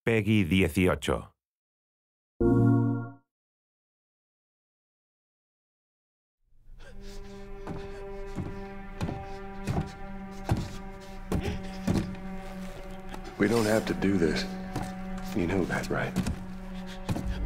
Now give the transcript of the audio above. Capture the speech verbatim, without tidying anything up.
Peggy dieciocho. We don't have to do this. You know that, right?